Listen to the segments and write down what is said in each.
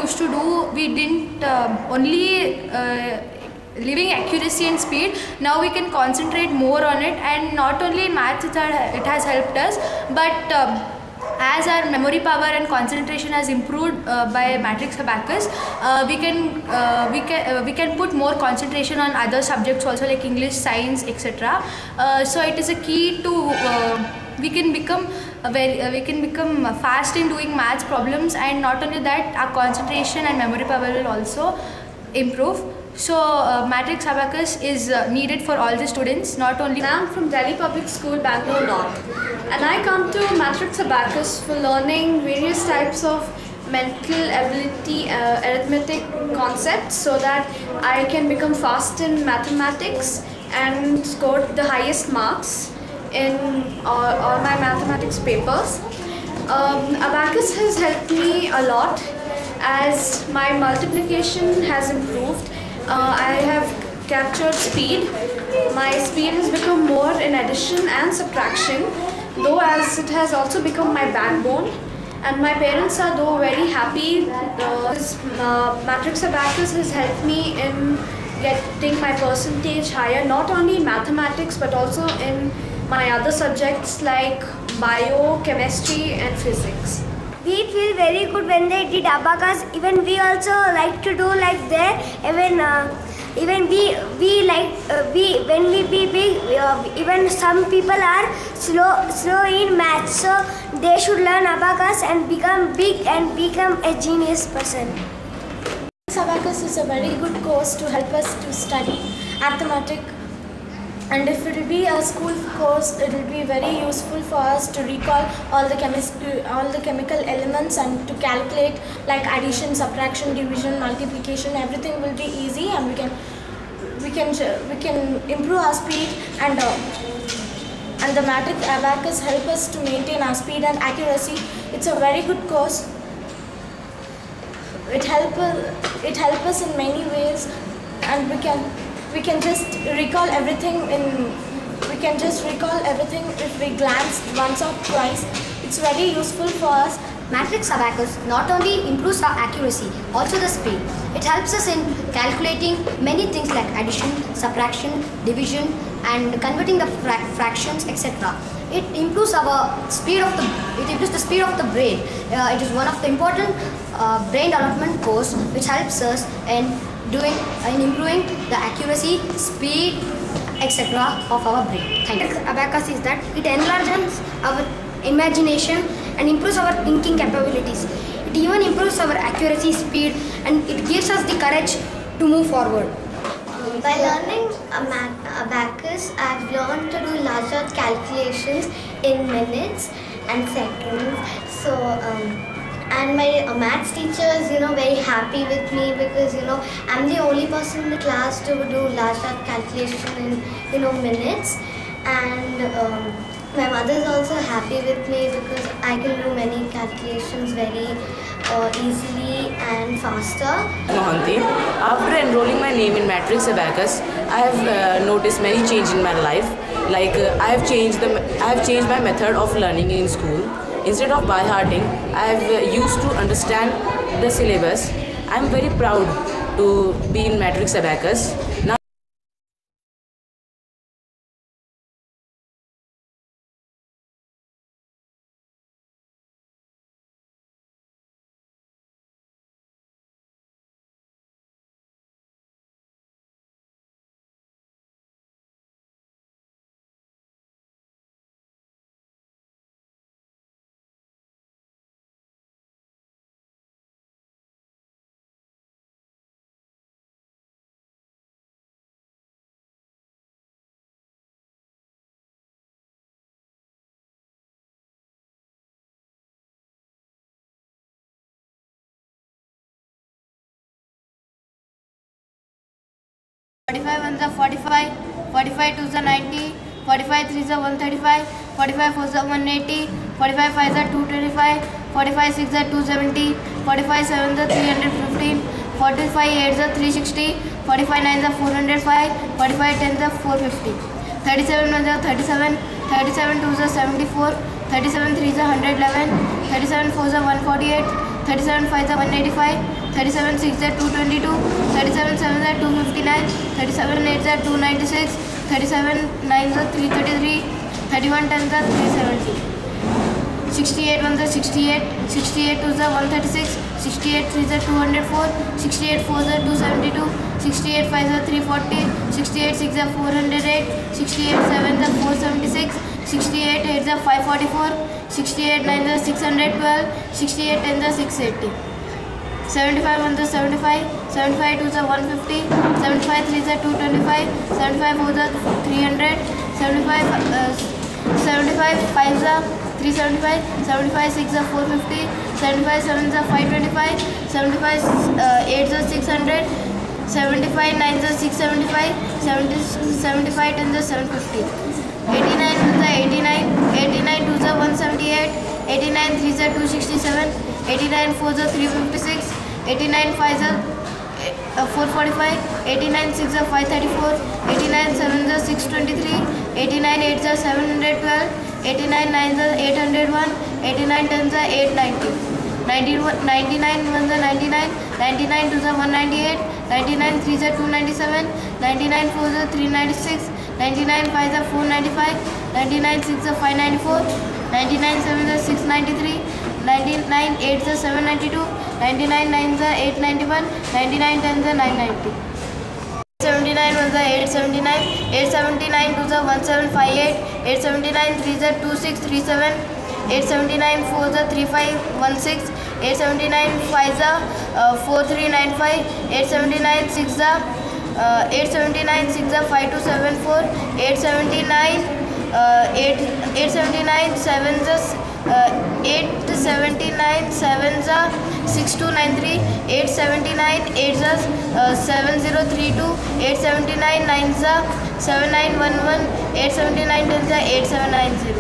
used to do, we didn't only leaving accuracy and speed. Now we can concentrate more on it, and not only in maths it has helped us, but as our memory power and concentration has improved by Matrix Abacus, we can put more concentration on other subjects also, like English, science, etc. So it is a key to we can become fast in doing maths problems, and not only that, our concentration and memory power will also improve. So Matrix Abacus is needed for all the students, not only. I am from Delhi Public School, Bangalore North, and I come to Matrix Abacus for learning various types of mental ability arithmetic concepts, so that I can become fast in mathematics and score the highest marks in all my mathematics papers. Abacus has helped me a lot as my multiplication has improved. I have captured speed. My speed has become more in addition and subtraction, though as it has also become my backbone. And my parents are though very happy. Matrix Abacus has helped me in getting my percentage higher, not only in mathematics but also in my other subjects like bio, chemistry and physics. We feel very good when they did abacus. Even we also like to do like that. Even we like when we be big. Even some people are slow in maths, so they should learn abacus and become big and become a genius person. Abacus is a very good course to help us to study arithmetic. And if it will be a school course, it will be very useful for us to recall all the chemical elements and to calculate like addition, subtraction, division, multiplication. Everything will be easy, and we can improve our speed, and the Matrix Abacus help us to maintain our speed and accuracy. It's a very good course. It help us in many ways, and we can just recall everything if we glance once or twice. It's very useful for us. Matrix Abacus not only improves our accuracy, also the speed. It helps us in calculating many things like addition, subtraction, division, and converting the fractions, etc. It improves the speed of the brain. It is one of the important brain development course which helps us in improving the accuracy, speed, etc. of our brain. Thank you. Abacus is that it enlarges our imagination and improves our thinking capabilities. It even improves our accuracy, speed, and it gives us the courage to move forward. By learning abacus, I've learned to do larger calculations in minutes and seconds. So, and my maths teacher is, very happy with me because, I'm the only person in the class to do larger calculation in, minutes. And my mother is also happy with me because I can do many calculations very easily and faster. Mohanty. After enrolling my name in Matrix Abacus, I have noticed many changes in my life. Like I have changed my method of learning in school. Instead of by-hearting, I have used to understand the syllabus. I am very proud to be in Matrix Abacus. Now Forty-five 1s are 45, 45 2s are 90, 45 3s are 135, 45 4s are 180, 45 5s are 225, 45 6s are 270, 45 7s are 315, 45 8s are 360, 45 9s are 405, 45 10s are 450, 37 1s are 37, 37 2s are 74, 37 3s are 111, 37 4s are 148, 37 5s are 185, 37 6 are 222, 37 7 are 259, 37 8 are 296, 37 9 are 333, 31 10 are 370. 68 1 are 68, 68 2 are 136, 68 3 are 204, 68 4 are 272, 68 5 are 340, 68 6 are 408, 68 7 are 476, 68 8 are 544, 68 9 are 612, 68 10 are 680. 75 1 are 75, 75 2 are 150, 75 3 are 225, 75 4 are 300, 75 5 are 375, 75 6 are 450, 75 7 are 525, 75 8 are 600, 75 9 are 675, 75 10 are 750, 89 1 are 89, 89 2 are 178, 89 3 are 267, 89 4 are 356, 89 5 are 445, 89 6 are 534, 89 7 are 623, 89 8 are 712, 89 9 are 801, 89 10 are 890, 99 1 are 99, 99 2 are 198, 99 3 are 297, 99 4 are 396, 99 5 are 495, 99 6 are 594, 99 7 are 693, 99 8 are 792, 99 9 are 891, 99 10 are 990. 79 1 are 879, 879 2 are 1758, 879 3 are 2637, 879 4 are 3516, 879 5 are 4395, 879 6 are 879 6 are 5274, 879 879 7 are 879 7 are 6293, 879 8 are 7032, 879 9 are 7911, 879 10 are 8790,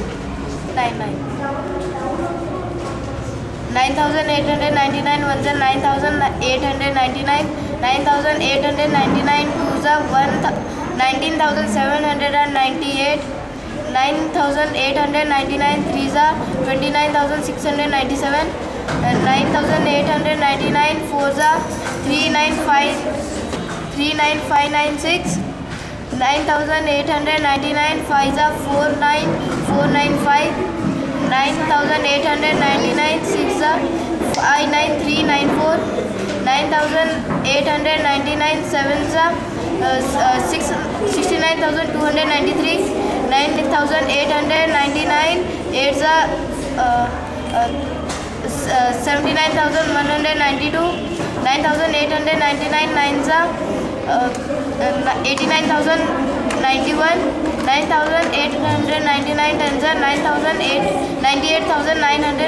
9899 1 are 9899, 9899 2 are 19798, 9899 3 are 29697, 9899 4 are 39596, 9899 5 are 49495, 9899 6 are 59394, 9899 7 are 69293, 9899 8 are 79192, 9899 9 are 89091, 9899 10 are 98,900.